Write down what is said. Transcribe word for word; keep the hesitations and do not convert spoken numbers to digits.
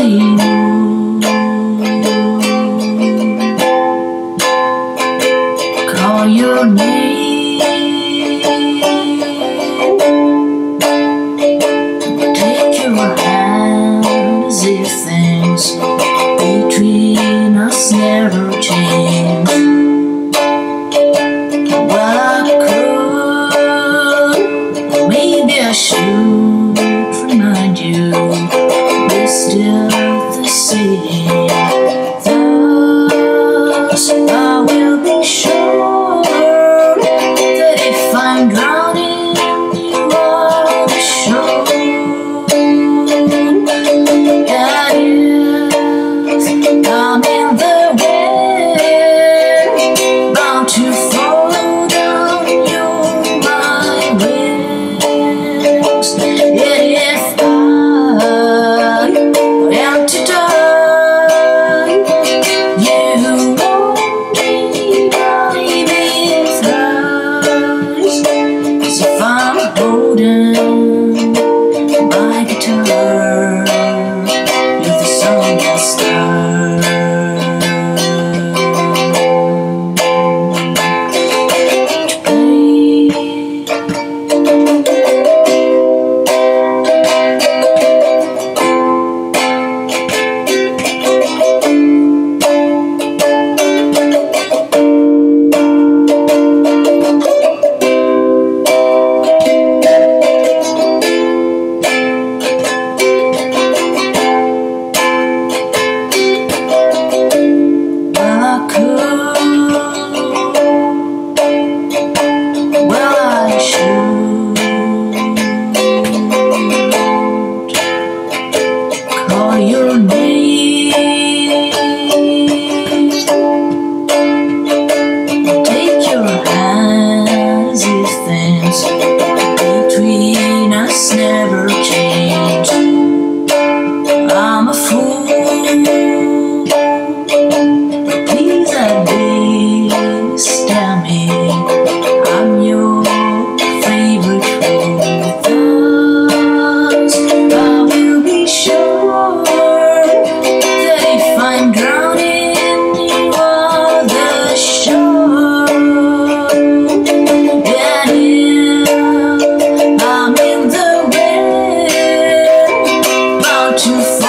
Hollywood. Call your name, take your hand as if things between us never change. Well, I could, maybe I should remind you we're still the same. Thus, I will be sure that if I'm drowning, you are the shore. That if I'm in the wind, bound to follow down, you're my wings. Yeah, if I am to die, you won't die with us. 'Cause if I'm holding my guitar, you're the song I start. Call your name, take your hands if things between us never change. I'm a fool, but please at least tell me I'm your favorite fool. Thus, I will be sure that if I'm drowning, you are the shore. And if I'm in the wind, bound to